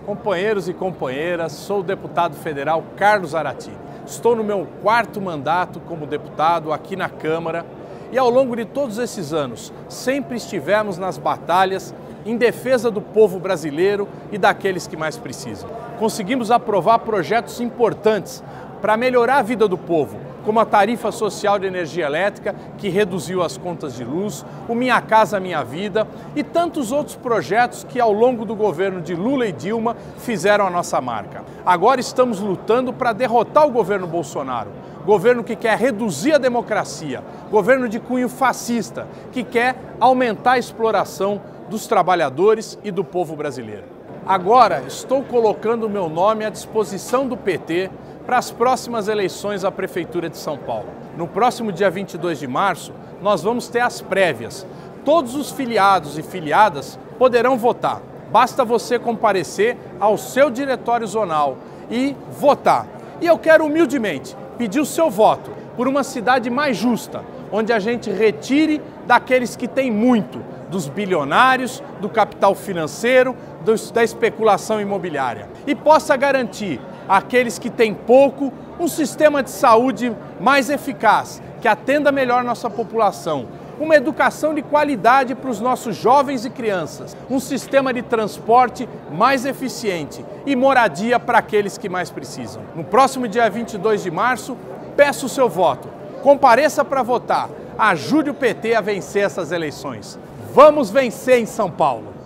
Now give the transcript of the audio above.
Companheiros e companheiras, sou o deputado federal Carlos Aratini. Estou no meu 4º mandato como deputado aqui na Câmara e ao longo de todos esses anos sempre estivemos nas batalhas em defesa do povo brasileiro e daqueles que mais precisam. Conseguimos aprovar projetos importantes para melhorar a vida do povo, como a tarifa social de energia elétrica, que reduziu as contas de luz, o Minha Casa Minha Vida e tantos outros projetos que ao longo do governo de Lula e Dilma fizeram a nossa marca. Agora estamos lutando para derrotar o governo Bolsonaro, governo que quer reduzir a democracia, governo de cunho fascista, que quer aumentar a exploração dos trabalhadores e do povo brasileiro. Agora estou colocando o meu nome à disposição do PT para as próximas eleições à Prefeitura de São Paulo. No próximo dia 22 de março, nós vamos ter as prévias. Todos os filiados e filiadas poderão votar. Basta você comparecer ao seu diretório zonal e votar. E eu quero humildemente pedir o seu voto por uma cidade mais justa, onde a gente retire daqueles que têm muito, dos bilionários, do capital financeiro, da especulação imobiliária, e possa garantir àqueles que têm pouco um sistema de saúde mais eficaz, que atenda melhor nossa população, uma educação de qualidade para os nossos jovens e crianças, um sistema de transporte mais eficiente e moradia para aqueles que mais precisam. No próximo dia 22 de março, peço o seu voto. Compareça para votar. Ajude o PT a vencer essas eleições. Vamos vencer em São Paulo!